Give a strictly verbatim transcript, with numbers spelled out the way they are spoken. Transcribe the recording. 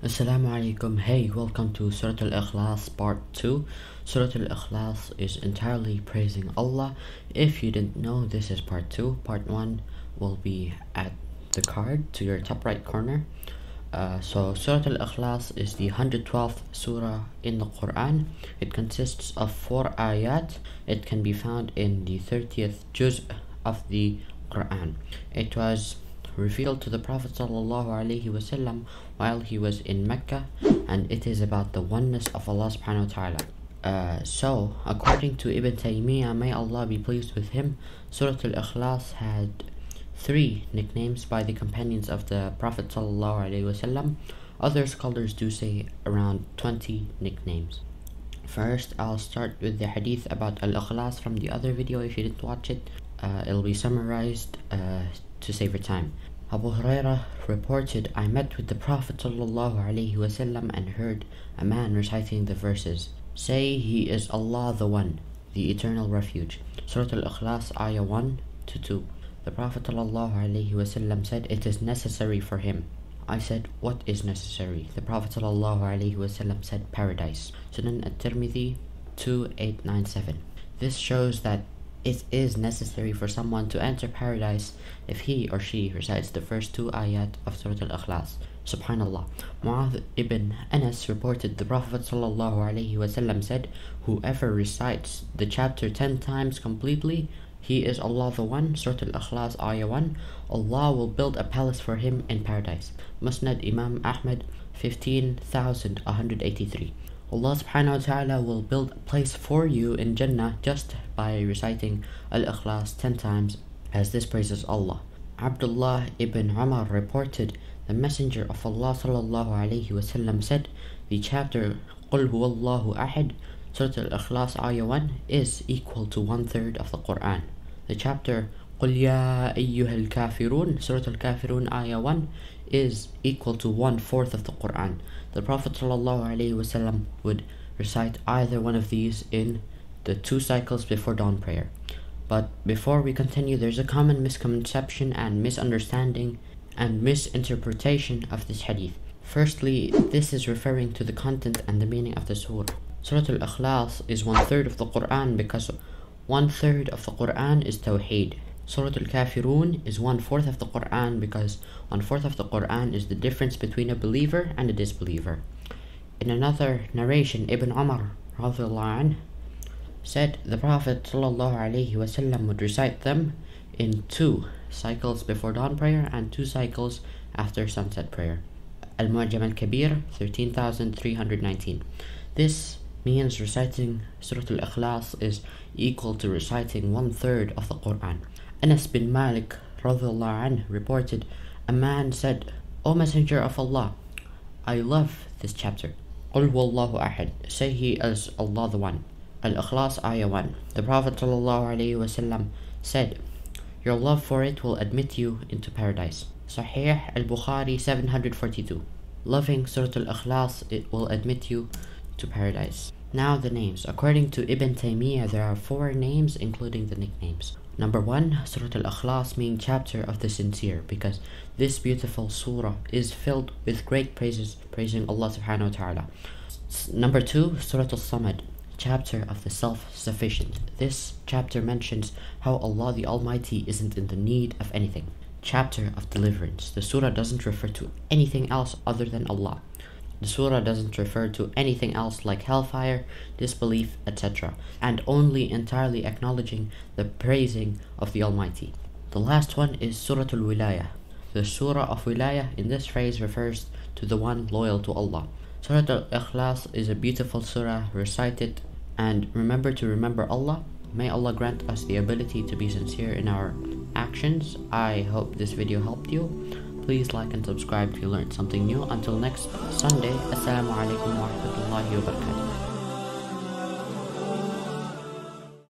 Assalamu alaikum. Hey, welcome to Surah Al-Ikhlas part two. Surah Al-Ikhlas is entirely praising Allah. If you didn't know, this is part two. Part one will be at the card to your top right corner. Uh, so Surah Al-Ikhlas is the one hundred twelfth surah in the Quran. It consists of four ayat. It can be found in the thirtieth juz of the Quran. It was revealed to the Prophet ﷺ while he was in Mecca, and it is about the oneness of Allah subhanahu wa ta'ala. Uh, so, according to Ibn Taymiyyah, may Allah be pleased with him, Surah Al-Ikhlas had three nicknames by the companions of the Prophet ﷺ. Other scholars do say around twenty nicknames. First, I'll start with the hadith about Al-Ikhlas from the other video. If you didn't watch it, uh, it'll be summarized uh, to save your time. Abu Hurairah reported, I met with the Prophet ﷺ and heard a man reciting the verses, Say he is Allah the One, the Eternal Refuge. Surah Al-Ikhlas, Ayah one to two. The Prophet ﷺ said, It is necessary for him. I said, What is necessary? The Prophet ﷺ said, Paradise. Sunan At-Tirmidhi two eight nine seven. This shows that it is necessary for someone to enter paradise if he or she recites the first two ayat of Surah Al-Ikhlas. Subhanallah. Mu'adh ibn Anas reported the Prophet ﷺ said, Whoever recites the chapter ten times completely, he is Allah the One. Surah Al-Ikhlas, Ayah one. Allah will build a palace for him in paradise. Musnad Imam Ahmad fifteen thousand one hundred eighty-three. Allah subhanahu wa ta'ala will build a place for you in Jannah just by reciting Al-Ikhlas ten times, as this praises Allah. Abdullah ibn Umar reported, the Messenger of Allah sallallahu alayhi wasallam said, the chapter Qul huwallahu ahad, Surah Al-Ikhlas Ayah one, is equal to one third of the Quran. The chapter Qul ya ayyuhal kafirun, Surah Al-Kafirun Ayah one, is equal to one fourth of the Quran. The Prophet ﷺ would recite either one of these in the two cycles before dawn prayer. But before we continue, there's a common misconception and misunderstanding and misinterpretation of this hadith. Firstly, this is referring to the content and the meaning of the surah. Surah Al-Ikhlas is one third of the Quran because one third of the Quran is Tawheed. Surah Al-Kafirun is one fourth of the Quran because one fourth of the Quran is the difference between a believer and a disbeliever. In another narration, Ibn Umar anh, said the Prophet ﷺ would recite them in two cycles before dawn prayer and two cycles after sunset prayer. Al-Mu'jam al-Kabir thirteen thousand three hundred nineteen. This means reciting Surah Al-Ikhlas is equal to reciting one third of the Quran. Anas bin Malik anh, reported, a man said, O Messenger of Allah, I love this chapter. Qul huwallahu ahad, say he is Allah the One. Al-Ikhlas Ayah one. The Prophet ﷺ said, your love for it will admit you into paradise. Sahih al-Bukhari seven hundred forty-two. Loving Surah Al-Ikhlas, it will admit you to paradise. Now the names. According to Ibn Taymiyyah, there are four names including the nicknames. Number one, Surah Al-Ikhlas means chapter of the sincere, because this beautiful surah is filled with great praises, praising Allah subhanahu wa ta'ala. Number two, Surah Al-Samad, chapter of the self-sufficient. This chapter mentions how Allah the Almighty isn't in the need of anything. Chapter of deliverance. The surah doesn't refer to anything else other than Allah. The surah doesn't refer to anything else like hellfire, disbelief, et cetera, and only entirely acknowledging the praising of the Almighty. The last one is Surah Al-Wilayah. The surah of Wilayah in this phrase refers to the one loyal to Allah. Surah Al-Ikhlas is a beautiful surah. Recite it and remember to remember Allah. May Allah grant us the ability to be sincere in our actions. I hope this video helped you. Please like and subscribe if you learned something new. Until next Sunday, Assalamu alaikum wa rahmatullahi wa barakatuh.